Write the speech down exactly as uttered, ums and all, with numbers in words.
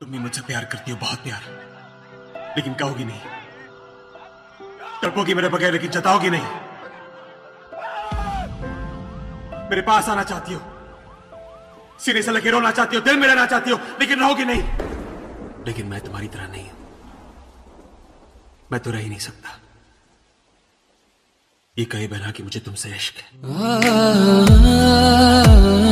तुम भी मुझसे प्यार करती हो, बहुत प्यार, लेकिन कहोगी नहीं। तड़पोगी मेरे बगैर लेकिन जताओगी नहीं। मेरे पास आना चाहती हो, सीने से लगे रोना चाहती हो, दिल में रहना चाहती हो, लेकिन रहोगी नहीं। लेकिन मैं तुम्हारी तरह नहीं हूं, मैं तो रह ही नहीं सकता। ये कहे बिना कि मुझे तुमसे इश्क है।